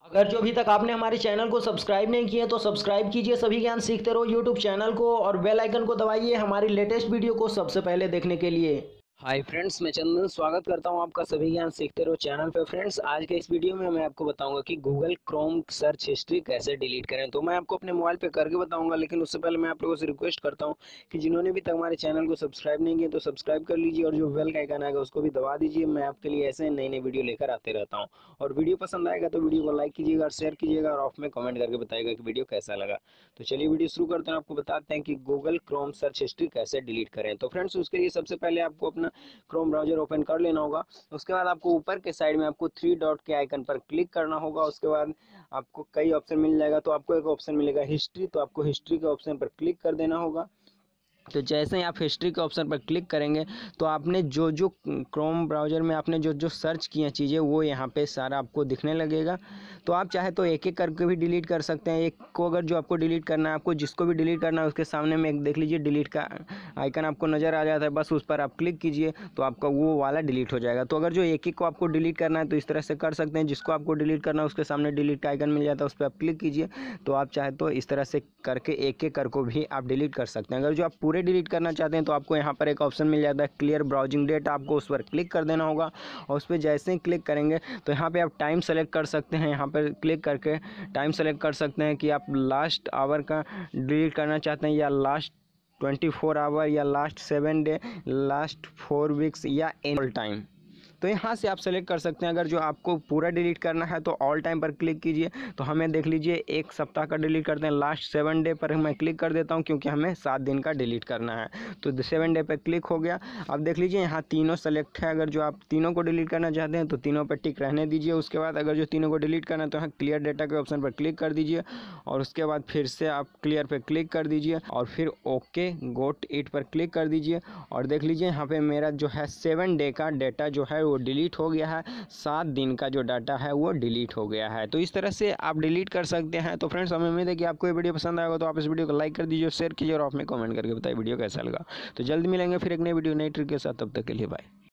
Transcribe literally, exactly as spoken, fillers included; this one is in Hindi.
अगर जो अभी तक आपने हमारे चैनल को सब्सक्राइब नहीं किया तो सब्सक्राइब कीजिए सभी ज्ञान सीखते रहो यूट्यूब चैनल को और बेल आइकन को दबाइए हमारी लेटेस्ट वीडियो को सबसे पहले देखने के लिए। हाय फ्रेंड्स, मैं चंदन स्वागत करता हूं आपका सभी ज्ञान सीखते रहो चैनल पे। फ्रेंड्स, आज के इस वीडियो में मैं आपको बताऊंगा कि गूगल क्रोम सर्च हिस्ट्री कैसे डिलीट करें। तो मैं आपको अपने मोबाइल पे करके बताऊंगा, लेकिन उससे पहले मैं आप लोगों से रिक्वेस्ट करता हूं कि जिन्होंने भी तक हमारे चैनल को सब्सक्राइब नहीं किया तो सब्सक्राइब कर लीजिए और जो बेल का आइकन आएगा उसको भी दबा दीजिए। मैं आपके लिए ऐसे नई नई वीडियो लेकर आते रहता हूँ। और वीडियो पसंद आएगा तो वीडियो को लाइक कीजिएगा और शेयर कीजिएगा और ऑफ में कमेंट करके बताइएगा कि वीडियो कैसा लगा। तो चलिए वीडियो शुरू करते हैं। आपको बताते हैं कि गूगल क्रोम सर्च हिस्ट्री कैसे डिलीट करें। तो फ्रेंड्स, उसके लिए सबसे पहले आपको अपना क्रोम ब्राउजर ओपन कर लेना होगा। उसके बाद आपको ऊपर के साइड में आपको थ्री डॉट के आइकन पर क्लिक करना होगा। उसके बाद आपको कई ऑप्शन मिल जाएगा, तो आपको एक ऑप्शन मिलेगा हिस्ट्री, तो आपको हिस्ट्री के ऑप्शन पर क्लिक कर देना होगा। तो जैसे ही आप हिस्ट्री के ऑप्शन पर क्लिक करेंगे तो आपने जो जो क्रोम ब्राउज़र में आपने जो जो सर्च किए चीज़ें वो यहाँ पे सारा आपको दिखने लगेगा। तो आप चाहे तो एक एक करके भी डिलीट कर सकते हैं। एक को अगर जो आपको डिलीट करना है, आपको जिसको भी डिलीट करना है उसके सामने में एक देख लीजिए डिलीट का आइकन आपको नज़र आ जाता है, बस उस पर आप क्लिक कीजिए तो आपका वो वाला डिलीट हो जाएगा। तो अगर जो एक एक को आपको डिलीट करना है तो इस तरह से कर सकते हैं। जिसको आपको डिलीट करना है उसके सामने डिलीट का आइकन मिल जाता है, उस पर आप क्लिक कीजिए। तो आप चाहे तो इस तरह से करके एक एक कर को भी आप डिलीट कर सकते हैं। अगर जो आप पूरे डिलीट करना चाहते हैं तो आपको यहाँ पर एक ऑप्शन मिल जाता है क्लियर ब्राउजिंग डेट, आपको उस पर क्लिक कर देना होगा। और उस पर जैसे ही क्लिक करेंगे तो यहाँ पे आप टाइम सेलेक्ट कर सकते हैं। यहाँ पर क्लिक करके टाइम सेलेक्ट कर सकते हैं कि आप लास्ट आवर का डिलीट करना चाहते हैं या लास्ट ट्वेंटी फोर आवर या last seven day, last four weeks या एनुअल टाइम। तो यहाँ से आप सेलेक्ट कर सकते हैं। अगर जो आपको पूरा डिलीट करना है तो ऑल टाइम पर क्लिक कीजिए। तो हमें देख लीजिए एक सप्ताह का डिलीट करते हैं, लास्ट सेवन डे पर मैं क्लिक कर देता हूँ क्योंकि हमें सात दिन का डिलीट करना है। तो सेवन डे पर क्लिक हो गया। अब देख लीजिए यहाँ तीनों सेलेक्ट है। अगर जो आप तीनों को डिलीट करना चाहते हैं तो तीनों पर टिक रहने दीजिए। उसके बाद अगर जो तीनों को डिलीट करना है तो यहाँ क्लियर डेटा के ऑप्शन पर क्लिक कर दीजिए और उसके बाद फिर से आप क्लियर पर क्लिक कर दीजिए और फिर ओके गोट इट पर क्लिक कर दीजिए। और देख लीजिए यहाँ पे मेरा जो है सेवन डे का डेटा जो है वो डिलीट हो गया है, सात दिन का जो डाटा है वो डिलीट हो गया है। तो इस तरह से आप डिलीट कर सकते हैं। तो फ्रेंड्स, हमें उम्मीद है कि आपको ये वीडियो पसंद आएगा। तो आप इस वीडियो को लाइक कर दीजिए, शेयर कीजिए और आप में कमेंट करके बताइए वीडियो कैसा लगा। तो जल्द मिलेंगे फिर एक नई वीडियो नई ट्रिक के साथ। तब तक के लिए बाय।